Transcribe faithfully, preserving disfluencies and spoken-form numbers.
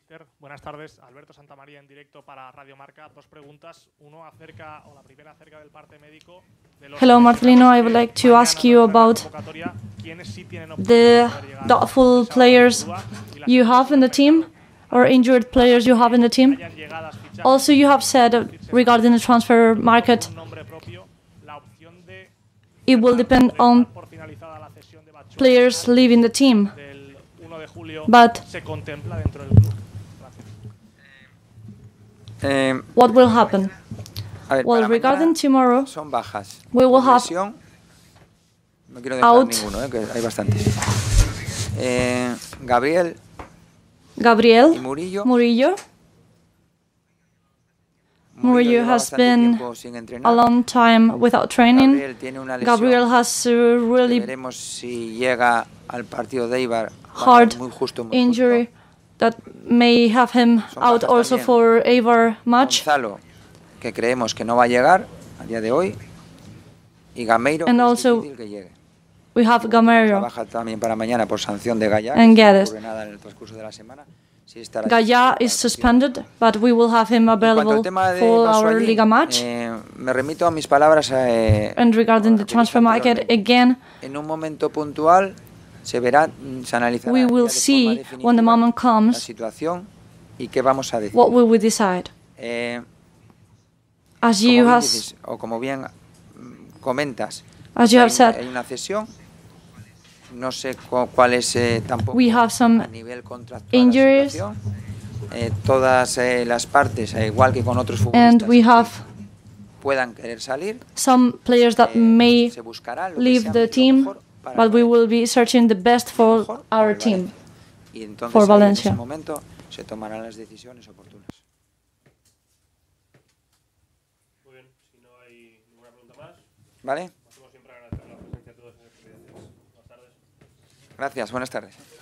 Mister. Buenas tardes, Alberto Santamaría en directo para Radio Marca. Dos preguntas, uno acerca, o la primera acerca del parte médico. De los Hello, Marcelino. I would like to ask you about the doubtful players you have in the team or injured players you have in the team. Also, you have said regarding the transfer market, it will depend on players leaving the team. But Eh, what will happen? a ver, Well, para regarding mañana tomorrow, son bajas. we will Por have lesión, no quiero dejar out ninguno, eh, que hay bastantes. Eh, Gabriel y Gabriel Murillo. Murillo. Murillo lleva has bastante been tiempo sin a entrenar. long time without training. Gabriel tiene una lesión Gabriel has uh, que really veremos si llega al partido de Eibar. hard Muy justo, muy injury justo. that may have him Son out bajas also también. for Eibar match. Gonzalo, que creemos que no va a llegar a día de hoy. Y Gameiro, And que es also difícil que llegue. we have La Gameiro baja también para mañana por sanción de Gaya. and Que si no Guedes. ocurre nada en el transcurso de la semana. Sí estará Gaya disponible is para el partido. suspended, but we will have him En cuanto available al tema de for our Batshuayi, Liga match. eh, me remito a mis palabras. Eh, And regarding the a- transfer market, anteriormente. again, En un momento puntual se verá, se analizará we ya will de forma see when the definitiva moment la comes situación y qué vamos a decir. what will we decide. Eh, As como you bien has dices, o como bien mm, comentas, as you hay, have said, hay una cesión. No sé cu- cuál es eh, tampoco we have some a nivel contractual injuries. la situación. Eh, todas eh, las partes, eh, igual que con otros and futbolistas, we have puedan querer salir. some players that Eh, may se buscará lo que leave sea the lo team, mejor para but el we Valencia. will be searching the best Lo for mejor para our el team. Valencia. Y entonces for ahí, Valencia. en ese momento se tomarán las decisiones oportunas. Muy bien, si no hay ninguna pregunta más, ¿Vale? como siempre agradecer la presencia de todos en el estudio. Buenas tardes. Gracias, buenas tardes.